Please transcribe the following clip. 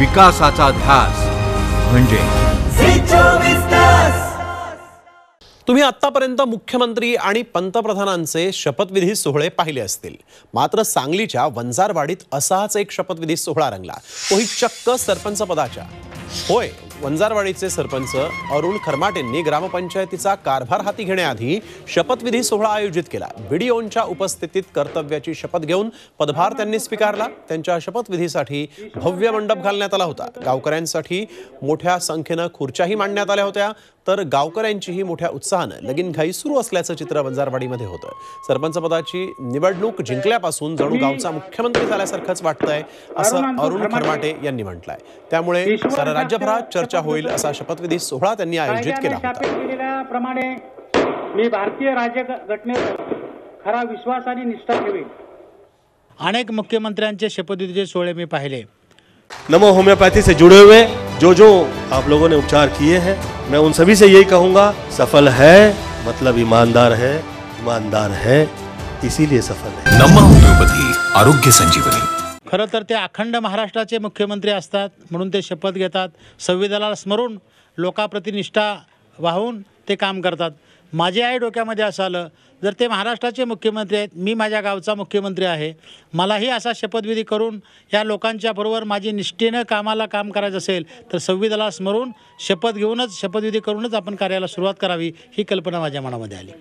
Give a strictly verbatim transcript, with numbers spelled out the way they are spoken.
विकासाचा ध्यास म्हणजे तुम्ही आतापर्यंत मुख्यमंत्री आणि पंतप्रधानांचे शपथविधी सोहळे पाहिले असतील, मात्र सांगलीच्या वंजारवाडीत असाच एक शपथविधी सोहळा रंगला, तोही चक्क सरपंच पदाच्या. होय, वंजारवाडीचे सरपंच अरुण खरमाटेंनी ग्रामपंचायतीचा कारभार हाती घेण्याआधी शपथविधी सोहळा आयोजित केला. व्हिडिओच्या उपस्थितीत कर्तव्याची शपथ घेऊन पदभार त्यांनी स्वीकारला. त्यांच्या शपथविधीसाठी भव्य मंडप घालण्यात आला होता. गावकऱ्यांसाठी मोठ्या संख्येने खुर्च्याही मांडण्यात आल्या होत्या, तर गावकऱ्यांचीही मोठ्या उत्साहाने लगीनघाई सुरू असल्याचं चित्र वंजारवाडीमध्ये होतं. सरपंच पदाची निवडणूक जिंकल्यापासून जणू गावचा मुख्यमंत्री झाल्यासारखंच वाटतंय, असं अरुण खरमाटे यांनी म्हटलंय. त्यामुळे सारा राज्यभरात चर्चा होईल असा शपथविधी सोहळा त्यांनी आयोजित केला होता. प्रमाणे मी भारतीय राज्यघटनेवर खरा विश्वास आणि निष्ठा ठेवेन. अनेक मुख्यमंत्र्यांचे शपथविधीचे सोहळे मी पाहिले. नमो होम्योपैथी से जुड़े हुए जो जो आप लोगों ने उपचार किए हैं, मैं उन सभी से यही कहूँगा, सफल है मतलब ईमानदार है, ईमानदार है इसीलिए सफल है. नमो होम्योपैथी आरोग्य संजीवनी. खरं तर ते अखंड महाराष्ट्राचे मुख्यमंत्री असतात, म्हणून ते शपथ घेतात. संविधानाला स्मरून लोकाप्रती निष्ठा वाहून ते काम करतात. माझे आई डोक्यामध्ये असं आलं, जर ते महाराष्ट्राचे मुख्यमंत्री आहेत, मी माझ्या गावचा मुख्यमंत्री आहे, मलाही असा शपथविधी करून या लोकांच्या बरोबर माझी निष्ठेनं कामाला काम करायचं असेल तर संविधानाला स्मरून शपथ घेऊनच शपथविधी करूनच आपण कार्याला सुरुवात करावी, ही कल्पना माझ्या मनामध्ये आली.